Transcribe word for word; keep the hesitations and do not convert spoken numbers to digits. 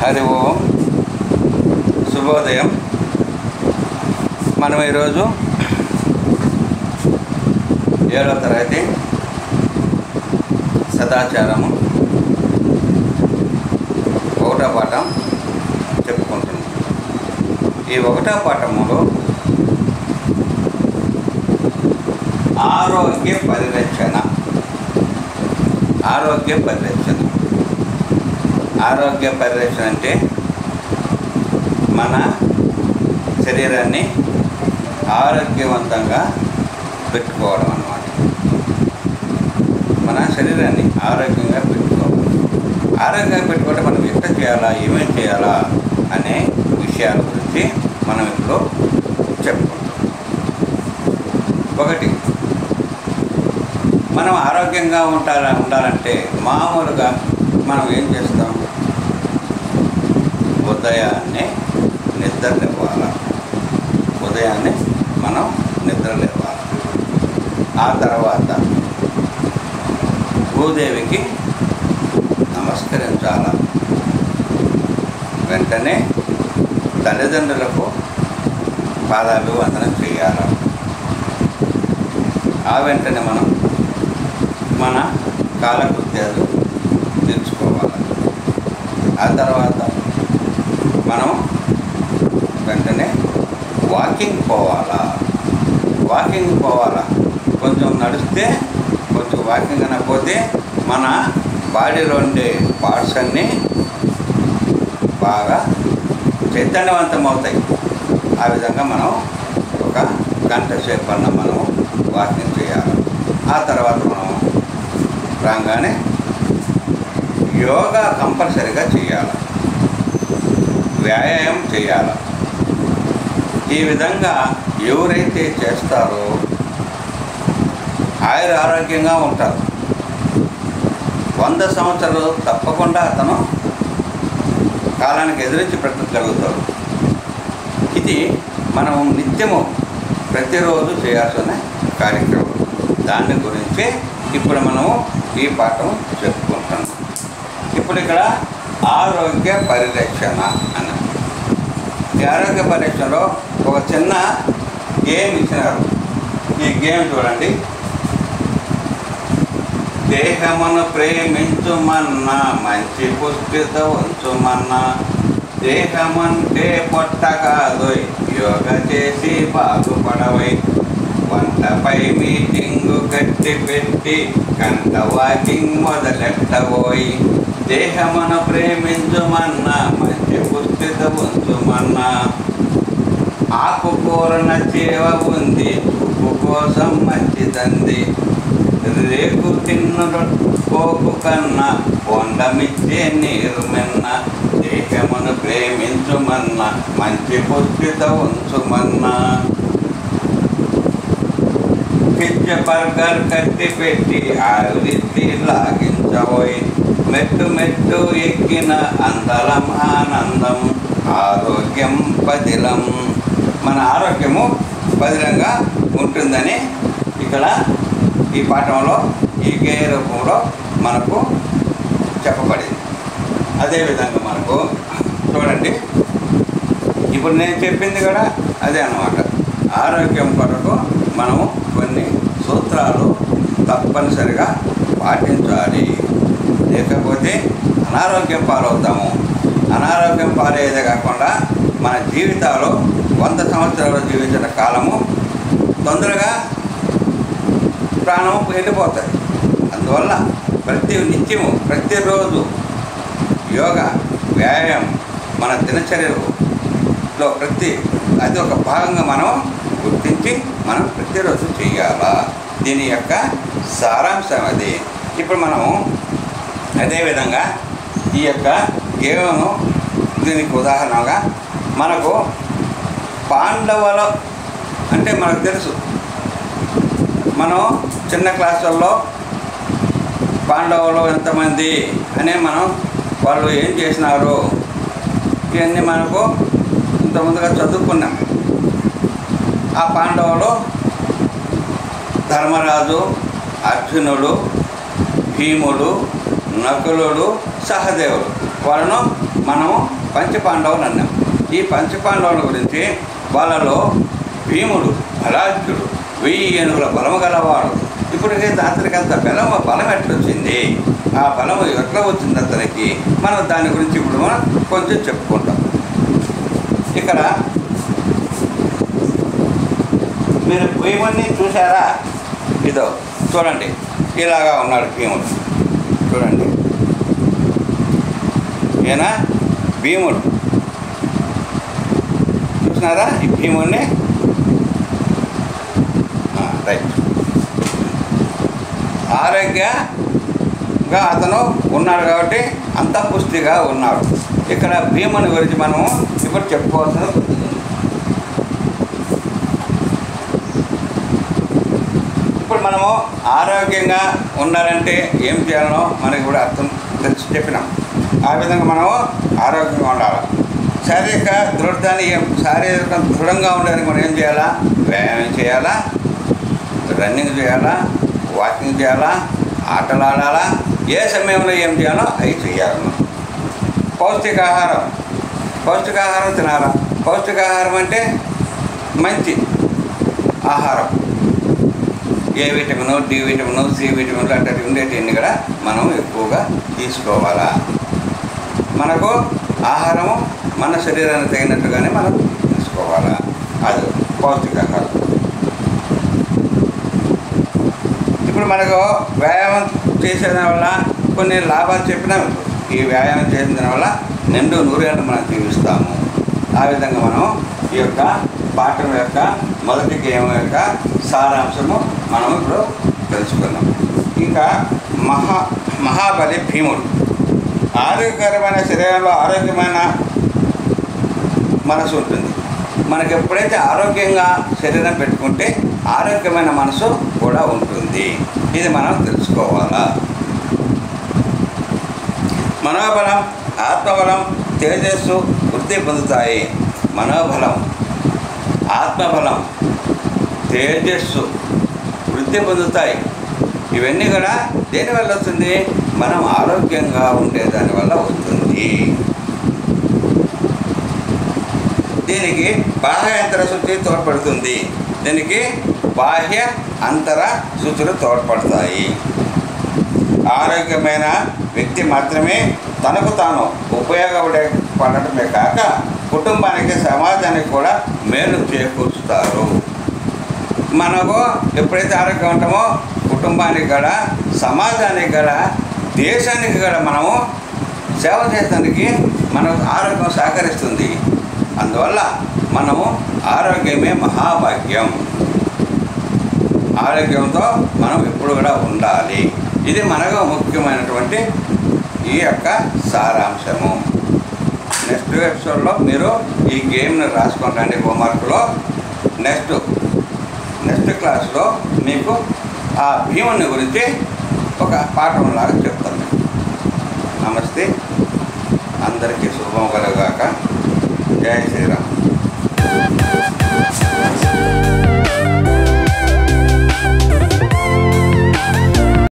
హరి ఓం, శుభోదయం. మనం ఈరోజు ఏడవ తరగతి సదాచారము ఒకటో పాఠం చెప్పుకుంటున్నాం. ఈ ఒకటో పాఠములో ఆరోగ్య పరిరక్షణ ఆరోగ్య పరిరక్షణ ఆరోగ్య పరిరక్షణ అంటే మన శరీరాన్ని ఆరోగ్యవంతంగా పెట్టుకోవడం అన్నమాట. మన శరీరాన్ని ఆరోగ్యంగా పెట్టుకోవాలి. ఆరోగ్యంగా పెట్టుకుంటే మనం ఎట్లా చేయాలా, ఏమేమి చేయాలా అనే విషయాల గురించి మనం ఇప్పుడు చెప్పుకుంటాం. ఒకటి, మనం ఆరోగ్యంగా ఉంటారా ఉండాలంటే మామూలుగా మనం ఏం చేస్తాం? ఉదయాన్నే నిద్ర లేవాలి. ఉదయాన్నే మనం నిద్ర లేవాలి. ఆ తర్వాత భూదేవికి నమస్కరించాలి. వెంటనే తల్లిదండ్రులకు పాదాభివందనం చేయాలి. ఆ వెంటనే మనం మన కాలకృత్యాలు తీర్చుకోవాలి. ఆ తర్వాత మనం వెంటనే వాకింగ్ పోవాలా. వాకింగ్ పోవాలా కొంచెం నడిస్తే, కొంచెం వాకింగ్ అనకపోతే మన బాడీలో ఉండే పార్ట్స్ అన్నీ బాగా చైతన్యవంతం అవుతాయి. ఆ విధంగా మనం ఒక గంట సేపు అన్న మనం వాకింగ్ చేయాలి. ఆ తర్వాత మనం రాగానే యోగా కంపల్సరీగా చేయాలి, వ్యాయామం చేయాలి. ఈ విధంగా ఎవరైతే చేస్తారో ఆయుర ఆరోగ్యంగా ఉంటారు. వంద సంవత్సరాలు తప్పకుండా అతను కాలానికి ఎదురించి బ్రతకగలుగుతాడు. ఇది మనం నిత్యము ప్రతిరోజు చేయాల్సిన కార్యక్రమం. దాని గురించి ఇప్పుడు మనము ఈ పాఠం చెప్పుకుంటాం. ఇప్పుడు ఇక్కడ ఆరోగ్య పరిరక్షణ అని, ఈ ఆరోగ్య పరిరక్షణలో ఒక చిన్న గేమ్ ఇచ్చినారు. ఈ గేమ్ చూడండి. దేహమును ప్రేమించుమన్నా, మంచి పుష్టిత ఉంచుమన్నా, దేహమంటే పొట్ట కాదోయ్, యోగ చేసి బాగుపడవై, వంటపై మీటింగు కట్టి పెట్టి గంట వాకింగ్ మొదలెట్టబోయి, దేహమును ప్రేమించుమన్నా, మంచి పుష్టిత ఉంచుమన్నా, ఆకుకూరన చేవ ఉంది, ఉప్పు కోసం మంచిదంది, రేకు తిన్ను పోకు కన్నా కొండమిచ్చే నీరు మిన్న, దేహమును ప్రేమించుమన్నా, మంచి పుష్టిత ఉంచుమన్నా, పిచ్చ బర్గర్ కట్టి పెట్టి ఆవిరిద్ది లాగించబోయి, మెట్టు మెట్టు ఎక్కిన అందలం ఆనందం, ఆరోగ్యం పదిలం. మన ఆరోగ్యము పదిలంగా ఉంటుందని ఇక్కడ ఈ పాఠంలో ఈ గేయ రూపంలో మనకు చెప్పబడింది. అదేవిధంగా మనకు చూడండి, ఇప్పుడు నేను చెప్పింది కూడా అదే అన్నమాట. ఆరోగ్యం కొరకు మనము కొన్ని సూత్రాలు తప్పనిసరిగా పాటించాలి, లేకపోతే అనారోగ్యం పాలవుతాము. అనారోగ్యం పాలయ్యేదే కాకుండా మన జీవితాలు వంద సంవత్సరాలు జీవించిన కాలము తొందరగా ప్రాణం వెళ్ళిపోతుంది. అందువల్ల ప్రతి నిత్యము ప్రతిరోజు యోగా వ్యాయామం మన దినచర్యలో ప్రతి అది ఒక భాగంగా మనం గుర్తించి మనం ప్రతిరోజు చేయాలా. దీని యొక్క సారాంశం అది. ఇప్పుడు మనము అదేవిధంగా ఈ యొక్క గేమను దీనికి ఉదాహరణగా మనకు పాండవులు అంటే మనకు తెలుసు. మనం చిన్న క్లాసుల్లో పాండవులు ఎంతమంది అనే మనం వాళ్ళు ఏం చేసినారు ఇవన్నీ మనకు ఇంతకుముందుగా చదువుకున్నాం. ఆ పాండవులు ధర్మరాజు, అర్జునుడు, భీముడు, నకులుడు, సహదేవుడు వాళ్ళను మనం పంచపాండవులు అన్నాం. ఈ పంచపాండవుల గురించి వాళ్ళలో భీముడు బలాఢ్యుడు, వెయ్యి ఏనుగుల బలము గలవాడు. ఇప్పుడు అతనికి అంత బలం బలం ఎట్లొచ్చింది, ఆ బలం ఎట్లా వచ్చింది అతనికి, మనం దాని గురించి ఇప్పుడు మనం కొంచెం చెప్పుకుంటాం. ఇక్కడ మీరు భీముడిని చూసారా? ఇదో చూడండి, ఇలాగా ఉన్నాడు భీముడు. చూడండి, ఈయన భీముడు. చూసినారా ఈ భీముడిని? రైట్. ఆరోగ్యంగా అతను ఉన్నాడు కాబట్టి అంత పుష్టిగా ఉన్నాడు. ఇక్కడ భీముని గురించి మనము ఇప్పుడు చెప్పుకోవాల్సిన ఇప్పుడు మనము ఆరోగ్యంగా ఉండాలంటే ఏం చేయాలనో మనకి కూడా అర్థం తెలిసి చెప్పినాం. ఆ విధంగా మనము ఆరోగ్యంగా ఉండాలి. శారీరక దృఢాన్ని శారీరక దృఢంగా ఉండడానికి మనం ఏం చేయాలా? వ్యాయామం చేయాలా, రన్నింగ్ చేయాలా, వాకింగ్ చేయాలా, ఆటలు ఆడాలా, ఏ సమయంలో ఏం చేయాలో అవి చేయాలి. పౌష్టికాహారం పౌష్టికాహారం తినాలా. పౌష్టికాహారం అంటే మంచి ఆహారం, A vitamin, D vitamin, C vitamin అట్లాంటివి ఉండేటివన్నీ కూడా మనం ఎక్కువగా తీసుకోవాలా. మనకు ఆహారము మన శరీరానికి తగినట్టుగానే మనం తీసుకోవాలా. అది పౌష్టికాహారం. ఇప్పుడు మనకు వ్యాయామం చేసేదాని వల్ల కొన్ని లాభాలు చెప్పినాము. ఈ వ్యాయామం చేసిన దాని వల్ల నిండు నూరేళ్ళు మనం జీవిస్తాము. ఆ విధంగా మనం ఈ యొక్క పాఠం యొక్క మొదటి గేమ్ యొక్క సారాంశము మనం ఇప్పుడు తెలుసుకున్నాం. ఇంకా మహా మహాబలి భీముడు. ఆరోగ్యకరమైన శరీరంలో ఆరోగ్యమైన మనసు ఉంటుంది. మనకు ఎప్పుడైతే ఆరోగ్యంగా శరీరం పెట్టుకుంటే ఆరోగ్యమైన మనసు కూడా ఉంటుంది. ఇది మనం తెలుసుకోవాలా. మనోబలం, ఆత్మబలం, తేజస్సు వృద్ధి పొందుతాయి. మనోబలం, ఆత్మబలం, తేజస్సు వృద్ధి పొందుతాయి. ఇవన్నీ కూడా దేనివల్ల వస్తుంది? మనం ఆరోగ్యంగా ఉండేదాని వల్ల వస్తుంది. దీనికి బాహ్య అంతర శుద్ధి తోడ్పడుతుంది. దీనికి బాహ్య అంతర శుద్ధులు తోడ్పడతాయి. ఆరోగ్యమైన వ్యక్తి మాత్రమే తనకు తాను ఉపయోగపడటమే కాక కుటుంబానికి, సమాజానికి కూడా మేలు చేకూరుస్తారు. మనకు ఎప్పుడైతే ఆరోగ్యం ఉంటామో కుటుంబానికి కూడా, సమాజానికి కూడా, దేశానికి కూడా మనము సేవ చేయడానికి మనకు ఆరోగ్యం సహకరిస్తుంది. అందువల్ల మనము ఆరోగ్యమే మహాభాగ్యం. ఆరోగ్యంతో మనం ఎప్పుడు కూడా ఉండాలి. ఇది మనకు ముఖ్యమైనటువంటి ఈ యొక్క సారాంశము. నెక్స్ట్ ఎపిసోడ్లో మీరు ఈ గేమ్ని రాసుకుంటాండి హోంవర్క్లో. నెక్స్ట్ నెక్స్ట్ క్లాస్లో మీకు ఆ భీముని గురించి ఒక పాఠంలాగా చెప్తాను. నమస్తే.